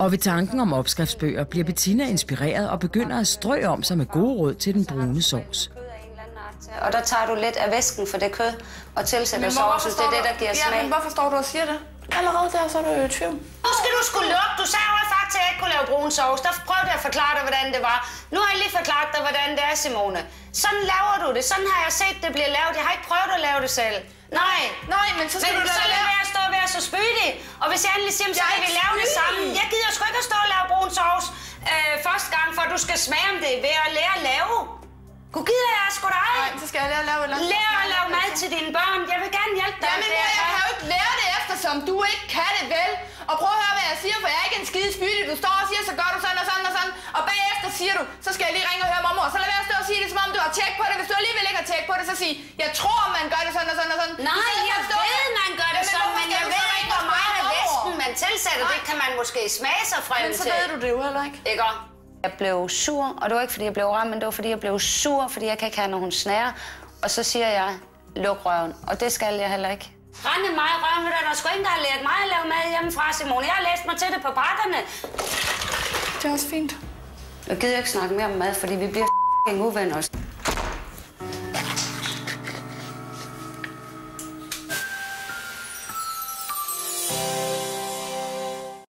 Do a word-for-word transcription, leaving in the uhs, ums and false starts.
Og ved tanken om opskriftsbøger bliver Bettina inspireret og begynder at strø om sig med gode råd til den brune sovs. Og der tager du lidt af væsken for det kød og tilsætter sovsen. Det er det, der giver smag. Ja, men hvorfor står du og siger det? Allerede der, så er du jo i tvivl. Nu skal du sgu lukke. Du sagde jo faktisk, at jeg ikke kunne lave brun sovs. Der prøvede jeg at forklare dig, hvordan det var. Nu har jeg lige forklaret dig, hvordan det er, Simone. Sådan laver du det. Sådan har jeg set, det bliver lavet. Jeg har ikke prøvet at lave det selv. Nej. Nej, men så skal men du da så lad være at stå og være så spydig. Og hvis jeg endelig siger, så kan vi lave det sammen. Jeg gider sgu ikke at stå og lave brun sovs øh, første gang, for du skal smage om det ved at lære at lave. Gud gider jeg sgu da ej. Nej, så skal jeg lære at lave et eller andet. Lær at lave mad til dine børn. Jeg vil gerne hjælpe dig. Jamen, jeg kan jo ikke lære det efter, som du ikke kan det vel. Og prøv at høre, hvad jeg siger, for jeg er ikke en skide spydig. Du står og siger, så gør du sådan og sådan og sådan. Og bagefter siger du, så skal jeg lige ringe og høre mormor. Så lad være at stå og sige det, som om du har tjekket på det. Hvis du alligevel ikke har tjekket på det, så sig, jeg tror, man gør det sådan og sådan og sådan. Nej, jeg ved, man gør det sådan, men jeg ved ikke, hvor meget af væsken man tilsætter. Det kan man måske smage sig frem til. Men så ved du det jo heller ikke. Ikke? Jeg blev sur, og det var ikke, fordi jeg blev ramt, men det var, fordi jeg blev sur, fordi jeg kan ikke have, når hun snærer. Og så siger jeg, luk røven, og det skal jeg heller ikke. Rende mig i røven, der er sgu ingen, der har lært mig at lave mad hjemmefra, Simone. Jeg har læst mig til det på pakkerne. Det er også fint. Jeg gider ikke snakke mere om mad, fordi vi bliver f***ing uvenner.